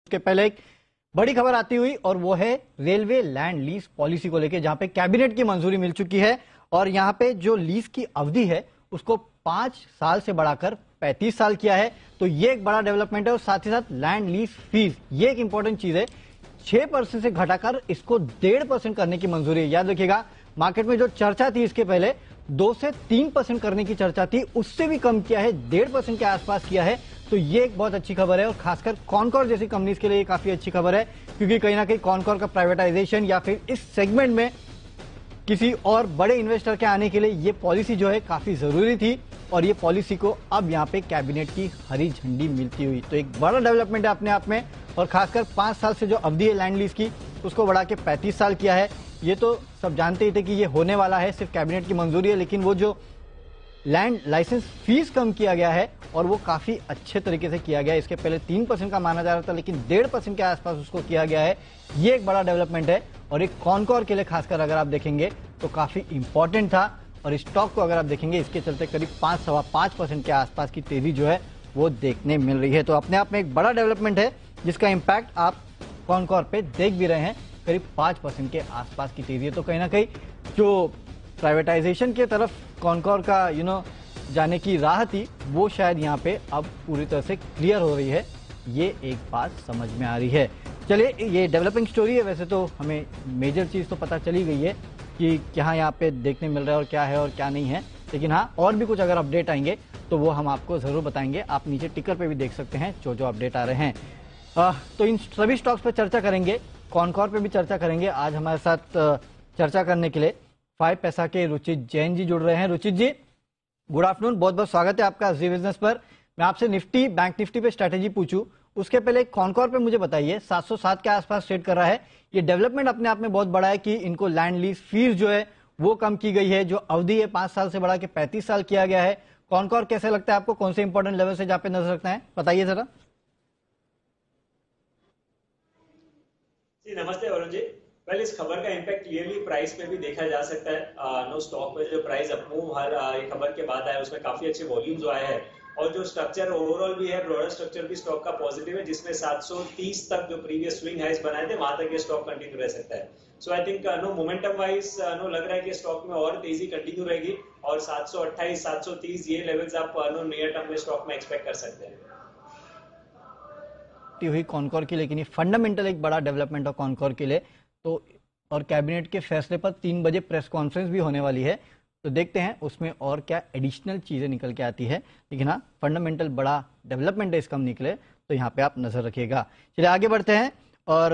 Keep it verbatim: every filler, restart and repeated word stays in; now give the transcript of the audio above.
उसके पहले एक बड़ी खबर आती हुई और वो है रेलवे लैंड लीज पॉलिसी को लेकर, जहां पे कैबिनेट की मंजूरी मिल चुकी है और यहां पे जो लीज की अवधि है उसको पांच साल से बढ़ाकर पैंतीस साल किया है। तो ये एक बड़ा डेवलपमेंट है और साथ ही साथ लैंड लीज फीस, ये एक इंपॉर्टेंट चीज है, छह परसेंट से घटाकर इसको डेढ़ परसेंट करने की मंजूरी है। याद रखिएगा, मार्केट में जो चर्चा थी इसके पहले दो से तीन परसेंट करने की चर्चा थी, उससे भी कम किया है, डेढ़ परसेंट के आसपास किया है। तो ये एक बहुत अच्छी खबर है और खासकर कॉनकॉर जैसी कंपनीज के लिए ये काफी अच्छी खबर है, क्योंकि कहीं ना कहीं कॉनकॉर का प्राइवेटाइजेशन या फिर इस सेगमेंट में किसी और बड़े इन्वेस्टर के आने के लिए ये पॉलिसी जो है काफी जरूरी थी और ये पॉलिसी को अब यहाँ पे कैबिनेट की हरी झंडी मिलती हुई, तो एक बड़ा डेवलपमेंट है अपने आप में। और खासकर पांच साल से जो अवधि है लैंड लीज की उसको बढ़ा के पैंतीस साल किया है। ये तो सब जानते ही थे कि ये होने वाला है, सिर्फ कैबिनेट की मंजूरी है, लेकिन वो जो लैंड लाइसेंस फीस कम किया गया है और वो काफी अच्छे तरीके से किया गया है। इसके पहले तीन परसेंट का माना जा रहा था, लेकिन डेढ़ परसेंट के आसपास उसको किया गया है। ये एक बड़ा डेवलपमेंट है और एक कॉनकॉर के लिए खासकर अगर आप देखेंगे तो काफी इंपॉर्टेंट था। और स्टॉक को अगर आप देखेंगे इसके चलते करीब पांच सवा पांच परसेंट के आसपास की तेजी जो है वो देखने मिल रही है। तो अपने आप में एक बड़ा डेवलपमेंट है जिसका इंपैक्ट आप कॉनकॉर पे देख भी रहे हैं, करीब पांच परसेंट के आसपास की तेजी है। तो कहीं ना कहीं जो प्राइवेटाइजेशन की तरफ कॉनकॉर का यू नो जाने की राह थी वो शायद यहाँ पे अब पूरी तरह से क्लियर हो रही है, ये एक बात समझ में आ रही है। चलिए, ये डेवलपिंग स्टोरी है, वैसे तो हमें मेजर चीज तो पता चली गई है कि क्या यहाँ पे देखने मिल रहा है और क्या है और क्या नहीं है, लेकिन हाँ और भी कुछ अगर अपडेट आएंगे तो वो हम आपको जरूर बताएंगे। आप नीचे टिकर पे भी देख सकते हैं जो जो अपडेट आ रहे हैं। आ, तो इन सभी स्टॉक्स पर चर्चा करेंगे, कॉनकॉर पे भी चर्चा करेंगे। आज हमारे साथ चर्चा करने के लिए फाइव पैसा के रुचित जैन जी जुड़ रहे हैं। रुचित जी, गुड आफ्टरनून, बहुत बहुत स्वागत है आपका जी बिजनेस पर। मैं आपसे निफ्टी, बैंक निफ्टी पे स्ट्रेटेजी पूछूं उसके पहले कॉनकॉर पे मुझे बताइए, सात सौ सात के आसपास ट्रेड कर रहा है। ये डेवलपमेंट अपने आप में बहुत बड़ा है कि इनको लैंड लीज फीस जो है वो कम की गई है, जो अवधि है पांच साल से बढ़ा के पैंतीस साल किया गया है। कॉनकॉर कैसे लगता है आपको, कौन से इंपॉर्टेंट लेवल से जहां पे नजर रखना है, बताइए जरा। जी नमस्ते वरुण जी। वेल, इस खबर का इम्पैक्ट क्लियरली प्राइस पे भी देखा जा सकता है। नो स्टॉक में जो प्राइस अपमूव हर uh, खबर के बाद आया उसमें काफी अच्छे वॉल्यूम जो आए हैं और जो स्ट्रक्चर ओवरऑल भी है, ब्रॉडर स्ट्रक्चर भी स्टॉक का पॉजिटिव है, जिसमें सात सौ तीस तक जो प्रीवियस स्विंग हाइस बनाए थे वहां तक ये स्टॉक कंटिन्यू रह सकता है। So I think no momentum wise no लग रहा है कि स्टॉक में और तेजी कंटिन्यू रहेगी और सात सौ अट्ठाईस सात सौ तीस ये लेवल्स आप नो नियर टर्म में स्टॉक में एक्सपेक्ट कर सकते हैं हुई कॉनकॉर की। लेकिन ये फंडामेंटल एक बड़ा डेवलपमेंट है कॉनकॉर के लिए। तो और कैबिनेट के फैसले पर तीन बजे प्रेस कॉन्फ्रेंस भी होने वाली है, तो देखते हैं उसमें और क्या एडिशनल चीजें निकल के आती है। लेकिन हाँ, फंडामेंटल बड़ा डेवलपमेंट है इस कंपनी के लिए, तो यहाँ पे आप नजर रखिएगा। चलिए आगे बढ़ते हैं और